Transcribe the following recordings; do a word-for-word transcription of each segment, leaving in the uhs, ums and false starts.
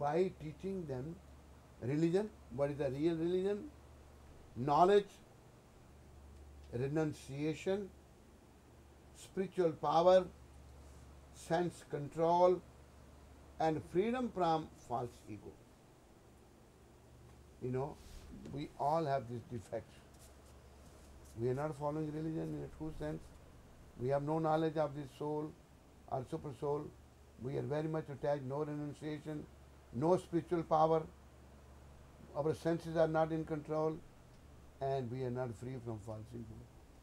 by teaching them religion, what is the real religion, knowledge, renunciation, spiritual power, sense control, and freedom from false ego. You know, we all have this defect. We are not following religion in a true sense. We have no knowledge of this soul or super soul. We are very much attached, no renunciation, no spiritual power. Our senses are not in control, and we are not free from false ego.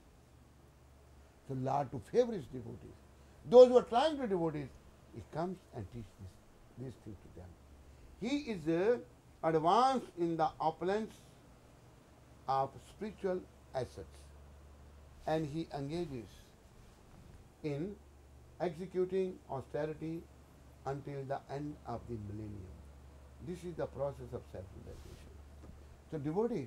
So Lord, to favor his devotees, those who are trying to devotees, he comes and teaches this, these things to them. He is uh, advanced in the opulence of spiritual assets, and he engages in executing austerity until the end of the millennium. This is the process of self-realization. So devotees,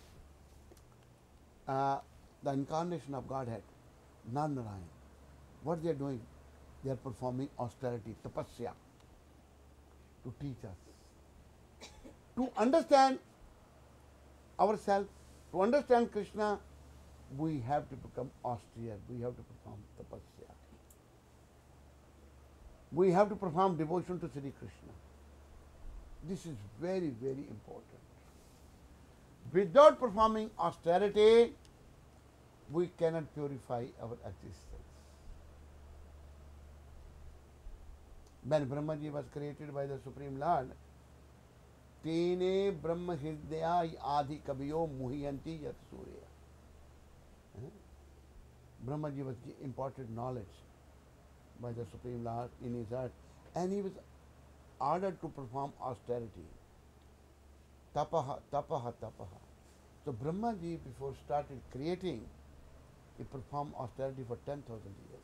uh, the incarnation of Godhead, Narayan, what they are doing? They are performing austerity, tapasya, to teach us. To understand ourselves, to understand Krishna, we have to become austere, we have to perform tapasya. We have to perform devotion to Sri Krishna. This is very, very important. Without performing austerity, we cannot purify our existence. When Brahmaji was created by the Supreme Lord, Tene Brahma Hridaya Adi Kabiyo Muhiyanti Yat Surya. Brahmaji was imparted knowledge by the Supreme Lord in his heart, and he was ordered to perform austerity. Tapaha, tapaha, tapaha. So Brahmaji, before started creating, he performed austerity for ten thousand years.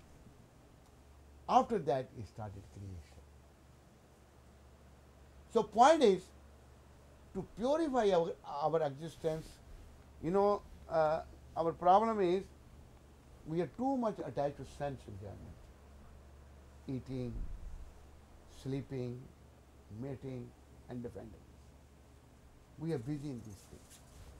After that, he started creation. So point is, to purify our, our existence, you know, uh, our problem is, we are too much attached to sense enjoyment. Eating, sleeping, mating, and defending. We are busy in these things.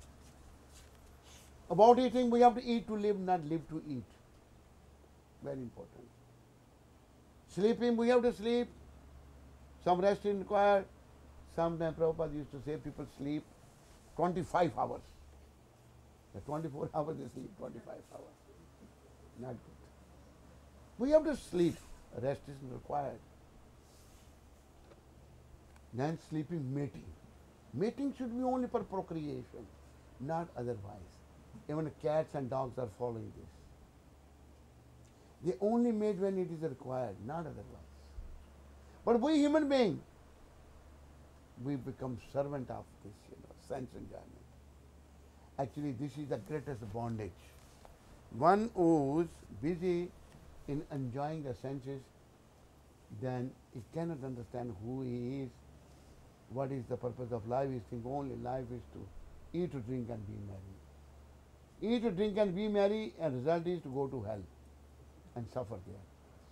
About eating, we have to eat to live, not live to eat. Very important. Sleeping, we have to sleep. Some rest is required. Sometimes Prabhupada used to say people sleep twenty-five hours. The twenty-four hours they sleep twenty-five hours. Not good. We have to sleep. Rest is required. Then sleeping, mating. Mating should be only for procreation, not otherwise. Even cats and dogs are following this. They only mate when it is required, not otherwise. But we human beings, we become servant of this, you know, sense enjoyment. Actually, this is the greatest bondage. One who is busy in enjoying the senses, then he cannot understand who he is, what is the purpose of life. He thinks only life is to eat, to drink, and be merry. Eat, to drink, and be merry, and result is to go to hell and suffer there.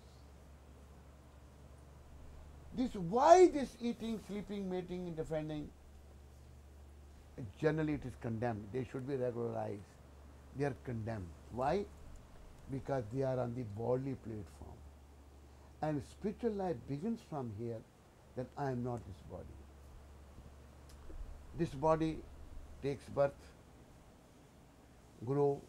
This why this eating, sleeping, mating, and defending, generally it is condemned. They should be regularized. They are condemned. Why? Because they are on the bodily platform. And spiritual life begins from here, that I am not this body. This body takes birth, grow,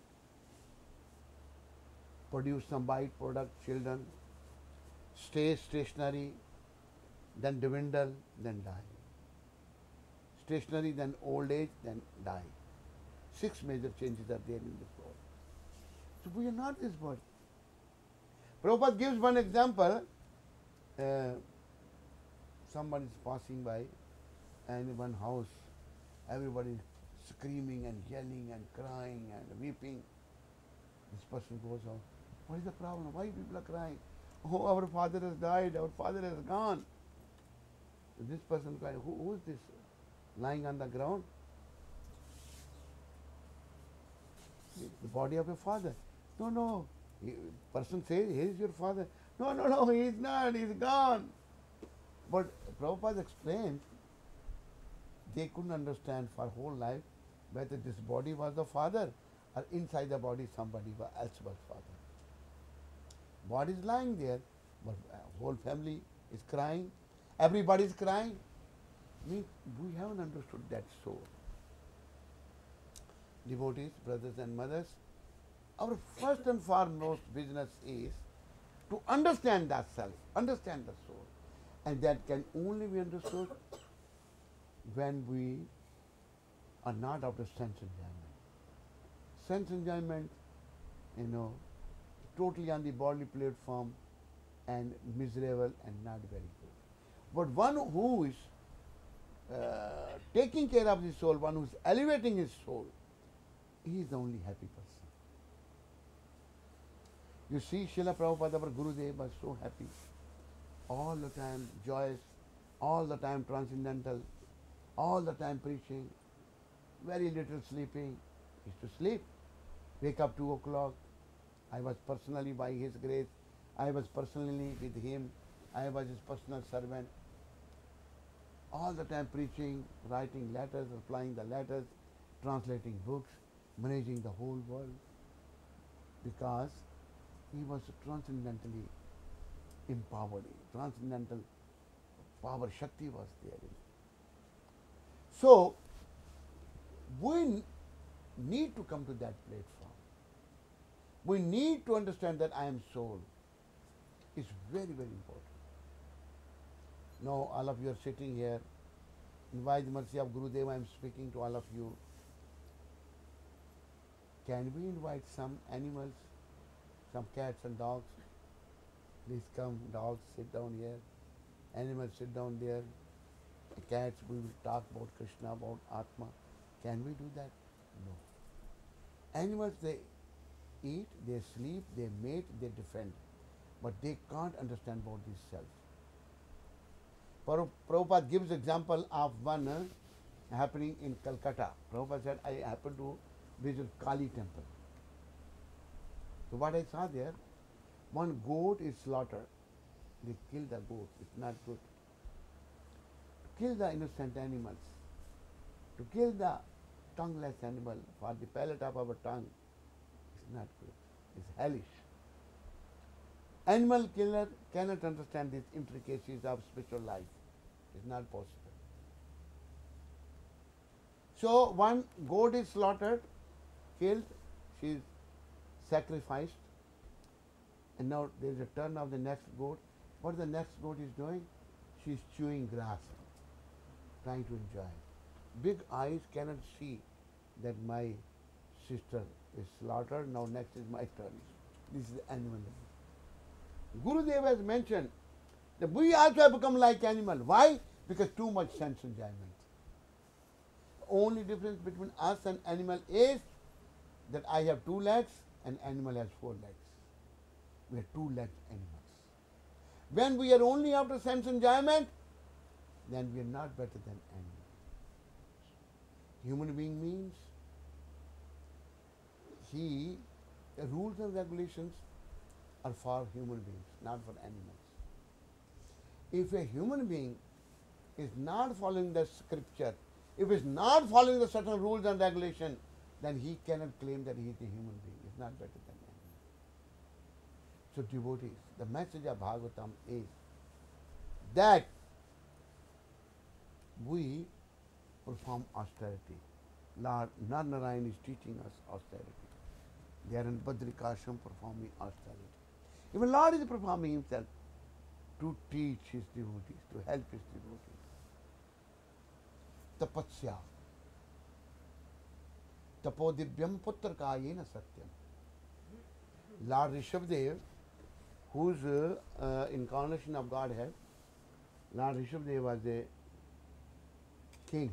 produce some byproduct, children, stay stationary, then dwindle, then die. Stationary, then old age, then die. Six major changes are there in this world. So we are not this body. Prabhupada gives one example. Uh, somebody is passing by, and in one house, everybody is screaming and yelling and crying and weeping. This person goes out. What is the problem? Why people are crying? Oh, our father has died. Our father has gone. So this person crying. Who, who is this lying on the ground? The body of your father. No, no. He, person says, here is your father. No, no, no, he is not. He is gone. But Prabhupada explained they couldn't understand for whole life whether this body was the father or inside the body somebody else was father. Body is lying there, but whole family is crying. Everybody is crying. Means we haven't understood that soul. Devotees, brothers and mothers, our first and foremost business is to understand that self, understand the soul. And that can only be understood when we are not after sense enjoyment. Sense enjoyment, you know, totally on the bodily platform and miserable and not very good. But one who is uh, taking care of the soul, one who is elevating his soul, he is the only happy person. You see, Srila Prabhupada, our Gurudev, was so happy. All the time joyous, all the time transcendental, all the time preaching, very little sleeping. He used to sleep, wake up two o'clock. I was personally, by his grace, I was personally with him. I was his personal servant. All the time preaching, writing letters, replying the letters, translating books, managing the whole world, because he was transcendentally empowered. Transcendental power, Shakti was there in him. So, we need to come to that platform. We need to understand that I am soul. It's very, very important. Now, all of you are sitting here. In wise mercy of Gurudev, I am speaking to all of you. Can we invite some animals, some cats and dogs? Please come, dogs, sit down here. Animals, sit down there. The cats, we will talk about Krishna, about Atma. Can we do that? No. Animals, they eat, they sleep, they mate, they defend. But they can't understand about this self. Prabhupada gives example of one uh, happening in Calcutta. Prabhupada said, I happened to visit Kali temple. So what I saw there, one goat is slaughtered. They kill the goat. It's not good. To kill the innocent animals, to kill the tongueless animal for the palate of our tongue, is not good. It's hellish. Animal killer cannot understand these intricacies of spiritual life. It's not possible. So one goat is slaughtered, killed, she is sacrificed, and now there is a turn of the next goat. What the next goat is doing? She is chewing grass, trying to enjoy. Big eyes cannot see that my sister is slaughtered, now next is my turn. This is animalism. Gurudev has mentioned that we also have become like animal. Why? Because too much sense enjoyment. The only difference between us and animal is that I have two legs and animal has four legs. We are two-legged animals. When we are only after sense enjoyment, then we are not better than animals. Human being means he, the rules and regulations are for human beings, not for animals. If a human being is not following the scripture, if he is not following the certain rules and regulations, then he cannot claim that he is a human being. He is not better than animal. So devotees, the message of Bhagavatam is that we perform austerity. Lord Narnarayan is teaching us austerity. They are in Badrikashram performing austerity. Even Lord is performing himself to teach his devotees, to help his devotees. Tapasya. Tapodivyam putrakayena satyam. Lord Rishabdev, whose uh, uh, incarnation of Godhead, Lord Rishabdev was a king.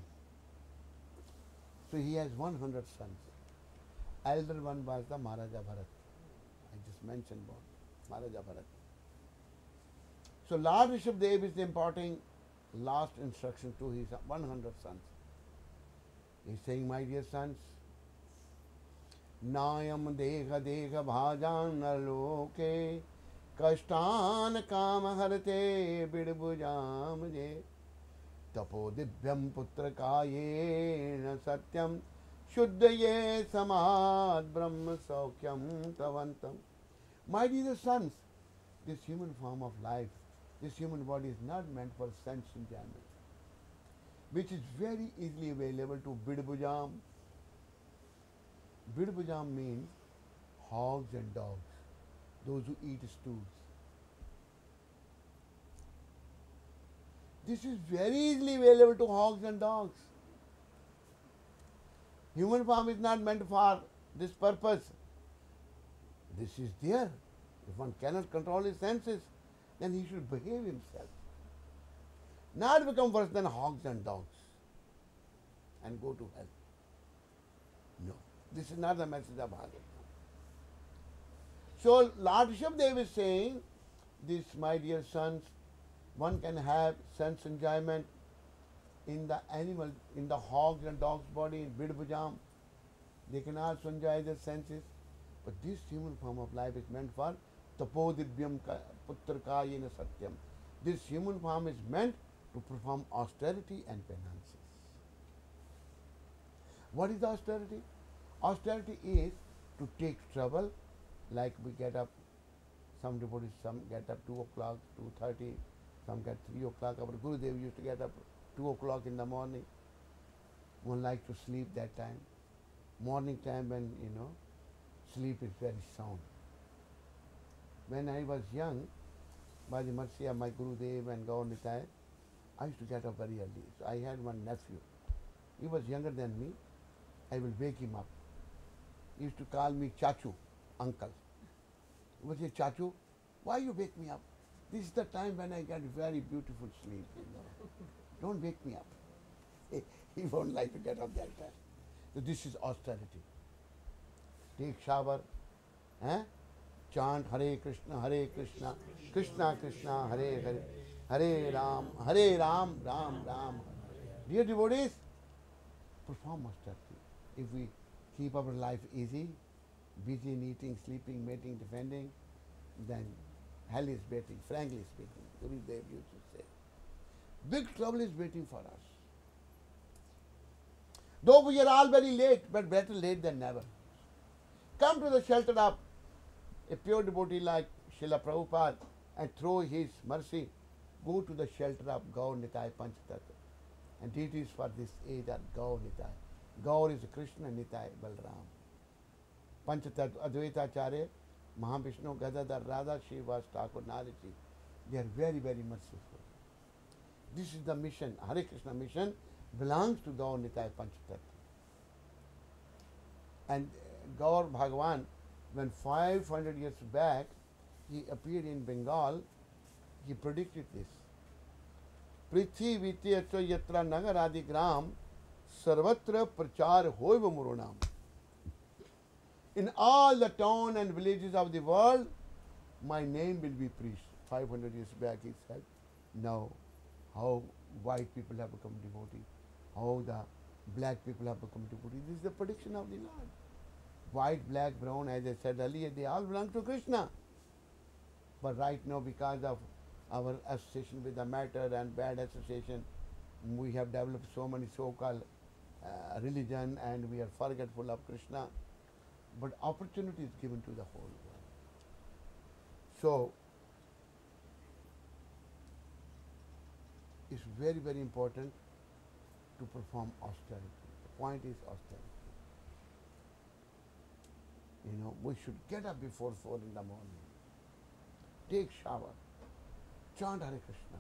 So he has one hundred sons. Elder one was the Maharaja Bharat. I just mentioned about Maharaja Bharat. So Lord Rishabdev is imparting last instruction to his one hundred sons. He is saying, my dear sons, Nayam deha deha bhajan aloke कष्टान काम हरते बिड़बुजाम जे तपो दिव्यम पुत्र कायेन सत्यम शुद्ध ये समाद ब्रह्म सौख्यम तवंतम. My dear sons, this human form of life, this human body is not meant for sense enjoyment, which is very easily available to Bidbujam. Bidbujam means hogs and dogs, those who eat stools. This is very easily available to hogs and dogs. Human form is not meant for this purpose. This is there. If one cannot control his senses, then he should behave himself. Not become worse than hogs and dogs and go to hell. No, this is not the message of Bhagavatam. So Lord Rishabhdev is saying, this, my dear sons, one can have sense enjoyment in the animal, in the hogs and dogs body, in Bidbujam. They can also enjoy their senses. But this human form of life is meant for tapodivyam putra kayena satyam. This human form is meant to perform austerity and penances. What is austerity? Austerity is to take trouble, like we get up, some devotees, some get up two o'clock, two thirty, some get three o'clock. Our Gurudev used to get up two o'clock in the morning. One likes to sleep that time. Morning time when, you know, sleep is very sound. When I was young, by the mercy of my Gurudev and Gaur Nitai, I used to get up very early. So I had one nephew. He was younger than me. I will wake him up. He used to call me Chachu, uncle. He would say, Chachu, why you wake me up? This is the time when I get very beautiful sleep. You know. Don't wake me up. He won't like to get up that time. So this is austerity. Take shower, eh? Chant Hare Krishna, Hare Krishna, Krishna Krishna, Hare Hare, Hare Ram, Hare Ram, Ram Ram. Dear devotees, perform austerity. If we keep our life easy, busy in eating, sleeping, mating, defending, then hell is waiting, frankly speaking. Gurudev used to say. Big trouble is waiting for us. Though we are all very late, but better late than never. Come to the shelter of a pure devotee like Srila Prabhupada and through his mercy, go to the shelter of Gaur Nitai Panchatattva. And deities for this age are Gaur Nitai. Gaur is Krishna, Nitai, Balram. Panchatattva, Advaita Acharya, Mahavishnu, Gadadhar, Radha, Shiva, Thakur, Naraji. They are very, very merciful. This is the mission, Hare Krishna mission belongs to Gaur Nitai Panchatattva. And Gaur Bhagavan, when five hundred years back he appeared in Bengal, he predicted this. Prithi Vityacha Yatra Nagaradi Gram Sarvatra Prachar Hoiva Murunam. In all the town and villages of the world, my name will be preached. five hundred years back he said. Now, how white people have become devotees, how the black people have become devotees. This is the prediction of the Lord. White, black, brown, as I said earlier, they all belong to Krishna. But right now, because of our association with the matter and bad association, we have developed so many so-called uh, religion and we are forgetful of Krishna. But opportunity is given to the whole world. So, it's very, very important to perform austerity. The point is austerity. You know, we should get up before four in the morning, take shower, chant Hare Krishna.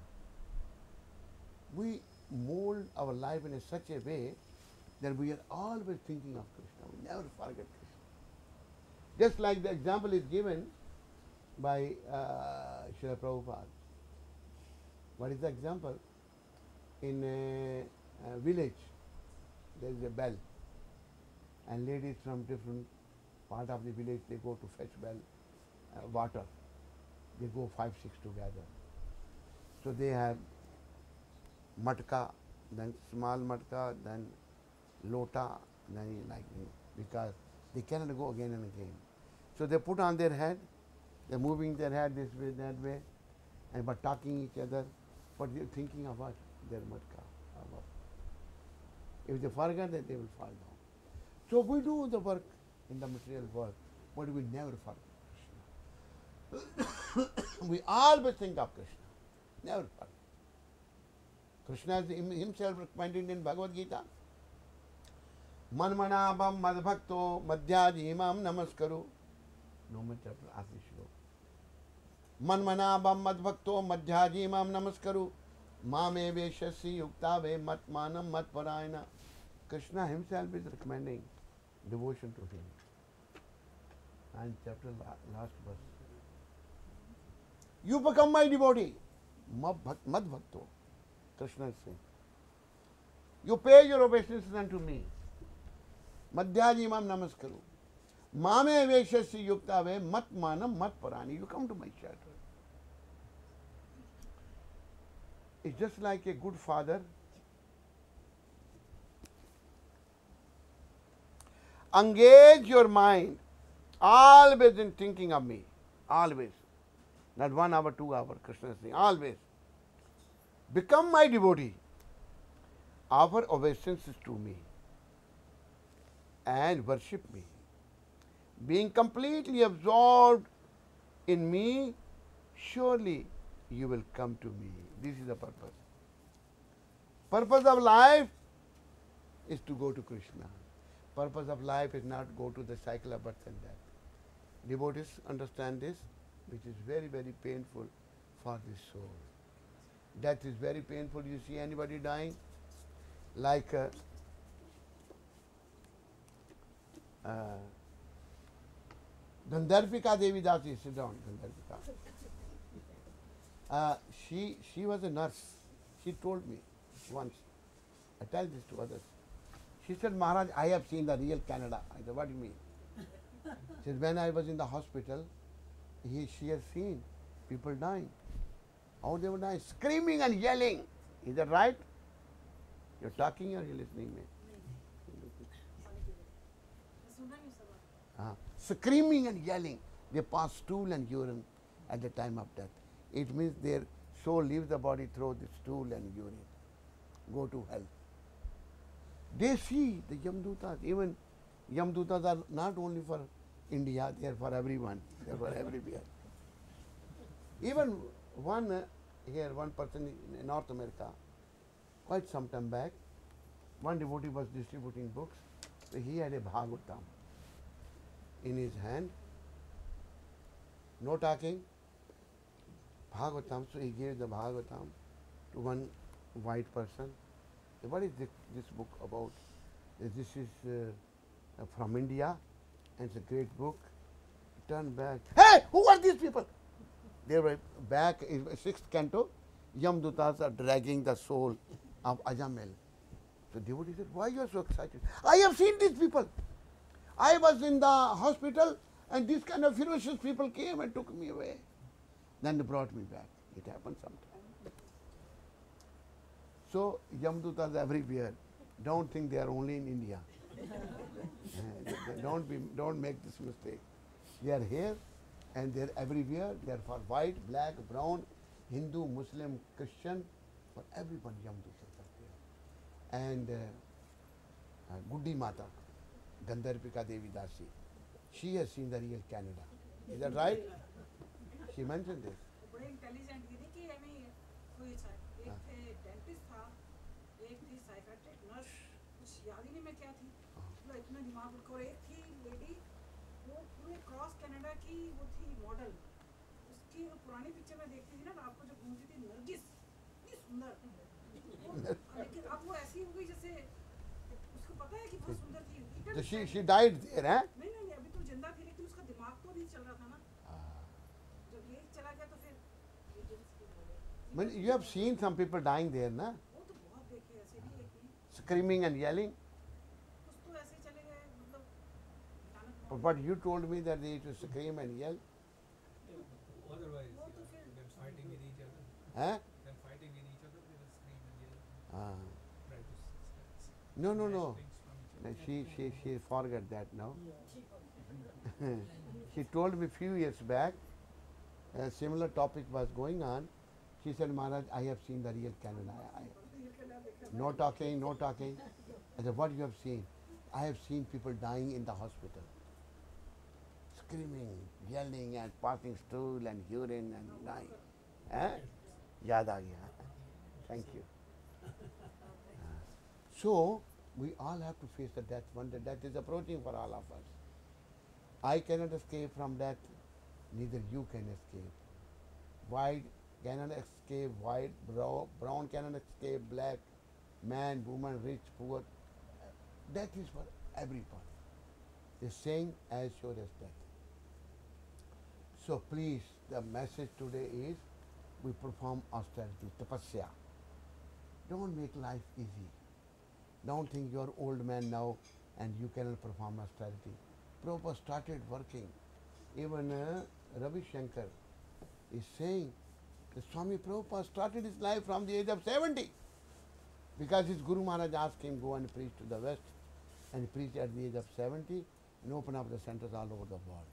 We mold our life in a such a way that we are always thinking of Krishna. We never forget Krishna. Just like the example is given by uh, Srila Prabhupada. What is the example? In a, a village, there is a bell, and ladies from different part of the village, they go to fetch well uh, water. They go five, six together. So they have matka, then small matka, then lota, then like because they cannot go again and again. So they put on their head They're moving their head this way, that way, and but talking each other, but they're thinking of what? Their matka. If they forget that, they will fall down. So we do the work in the material world, but we never forget Krishna. We always think of Krishna, never forget. Krishna himself recommended in Bhagavad Gita, Manmanabam madbhakto madhyajimam namaskaru. Normal chapter, Asi Shlo. Manmanabam madbhakto madhyajimam namaskaru. Mame veshasi yuktave matmanam matparayana. Krishna himself is recommending devotion to him. And chapter last verse. You become my devotee. Madbhakto. Krishna is saying. You pay your obeisances unto me. Madhyajimam namaskaru. Mame veshasi yuktave matmanam matparani. You come to my shelter. It's just like a good father engage your mind always in thinking of me. Always. Not one hour, two hour, Krishna is saying. Always. Become my devotee. Offer obeisances to me. And worship me. Being completely absorbed in me, surely you will come to me. This is the purpose. Purpose of life is to go to Krishna. Purpose of life is not go to the cycle of birth and death. Devotees understand this, which is very, very painful for the soul. Death is very painful. You see anybody dying? Like uh, uh, Gandharvika Devi Dasi, sit down, Gandharvika. Uh, she, she was a nurse. She told me once, I tell this to others. She said, Maharaj, I have seen the real Canada. I said, what do you mean? She said, when I was in the hospital, he, she has seen people dying. How they were dying? Screaming and yelling. Is that right? You're talking or you're listening me? Uh, screaming and yelling. They pass stool and urine at the time of death. It means their soul leaves the body through the stool and urine. Go to hell. They see the Yamdutas. Even Yamdutas are not only for India, they are for everyone. They are for everywhere. Even one uh, here, one person in North America, quite some time back, one devotee was distributing books. So he had a Bhagavatam in his hand. No talking. Bhagavatam. So he gave the Bhagavatam to one white person. What is this, this book about? This is uh, from India, and it's a great book. Turn back. Hey, who are these people? They were back in sixth canto. Yamdutas are dragging the soul of Ajamel. So devotee said, why you are so excited? I have seen these people. I was in the hospital and these kind of ferocious people came and took me away. Then they brought me back. It happened sometime. So Yamdutas everywhere. Don't think they are only in India. don't be, don't make this mistake. They are here and they are everywhere. They are for white, black, brown, Hindu, Muslim, Christian. For everyone, Yamdutas are there. And uh, uh, Guddi Mata, Gandharvika Devi Dasi, she has seen the real Canada. Is that right? She mentioned this. याद ही नहीं मैं क्या थी मतलब इतना दिमाग को एक थी लेडी वो पूरे क्रॉस कनाडा की वो थी मॉडल उसकी वो पुरानी पिक्चर में देखती थी ना आपको जो घूमती थी नरगिस इतनी सुंदर लेकिन अब वो ऐसी हो गई जैसे उसको पता है कि बहुत सुंदर थी So she she died there, huh? नहीं नहीं अभी तो जिंदा थी लेकिन उसका दिमाग तो नहीं चल रहा था ना जब ये चला गया तो फिर When you have seen some people dying there, na? वो तो बहुत देखे ऐसे भी एक Screaming and yelling. But what you told me that they used to scream and yell. Otherwise, yeah, them fighting with each other. Huh? Them fighting with each other, they will scream and yell. Ah. Try to s- s- No, no, snatch no. things from each No, other. She she she forgot that now. She told me few years back a similar topic was going on. She said, Maharaj, I have seen the real Canada. I, I, no talking, no talking. I said, what you have seen? I have seen people dying in the hospital. Screaming, yelling and passing stool and urine and dying. Eh? Yaad aa gaya. Thank you. So, we all have to face the death one day. Death is approaching for all of us. I cannot escape from death, neither you can escape. White cannot escape white, brown, brown cannot escape black, man, woman, rich, poor. Death is for everybody. The same as sure as death. So please, the message today is we perform austerity, tapasya. Don't make life easy. Don't think you're old man now and you cannot perform austerity. Prabhupada started working. Even uh, Ravi Shankar is saying that Swami Prabhupada started his life from the age of seventy because his Guru Maharaj asked him go and preach to the West, and he preached at the age of seventy and opened up the centers all over the world.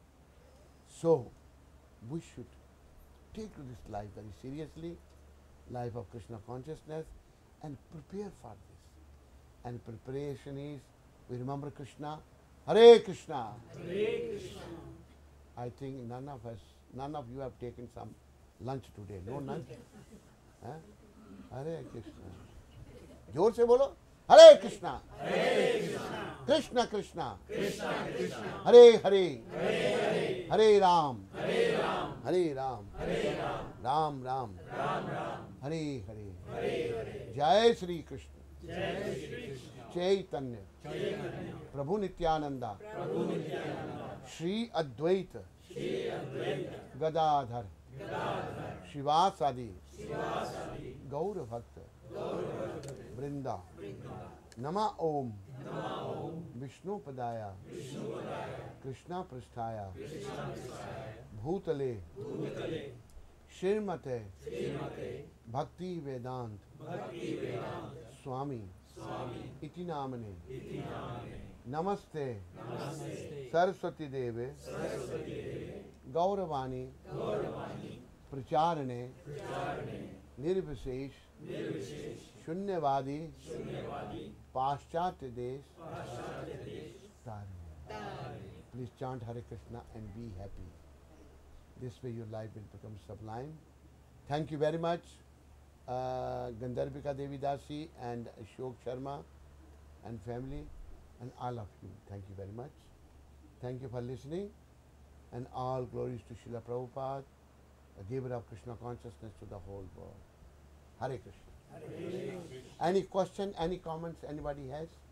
So we should take to this life very seriously, life of Krishna consciousness, and prepare for this. And preparation is, we remember Krishna, Hare Krishna. Hare Krishna. I think none of us, none of you have taken some lunch today. No lunch? Huh? Hare Krishna. जोर से बोलो, Hare Krishna. Hare Krishna. Krishna Krishna. Krishna Krishna. Hare Hare. Hare Hare. Hare Ram. Hare Ram. Hare Ram. Hare Ram. Ram Ram. Ram Ram. Hare Hare. Hare Hare. Jai Shri Krishna. Jai Shri Krishna. Chaitanya. Chaitanya. Prabhu Nityananda. Prabhu Nityananda. Shri Advaita. Shri Advaita. Gadadhar. Gadadhar. Shivasadi. Shivasadi. Gaura Bhakta. Gaurava. Brinda. Vrinda. Nama Om. Nama Om. Vishnu Padaya. Vishnu Padaya. Krishna Prasthaya. Krishna Prasthaya. Bhutale. Bhutale. Shrimate. Srimate. Bhakti Vedant. Bhakti Vedanta. Swami. Swami. Iti Namane. Iti Namane. Namaste. Namaste. Saraswati Deve. Saraswati Deve. Gauravani. Gauravani. Pracharane. Pracharane. Nirvisesh. Nirvishesh. Shunyavadi. Shunyavadi. Paschatya Desh. Paschatya Desh. Tare. Tare. Please chant Hare Krishna and be happy. This way your life will become sublime. Thank you very much, uh, Gandharvika Devi Dasi and Ashok Sharma and family and all of you. Thank you very much. Thank you for listening, and all glories to Srila Prabhupada, the giver of Krishna consciousness to the whole world. Hare Krishna. Hare Krishna. Any question, any comments anybody has?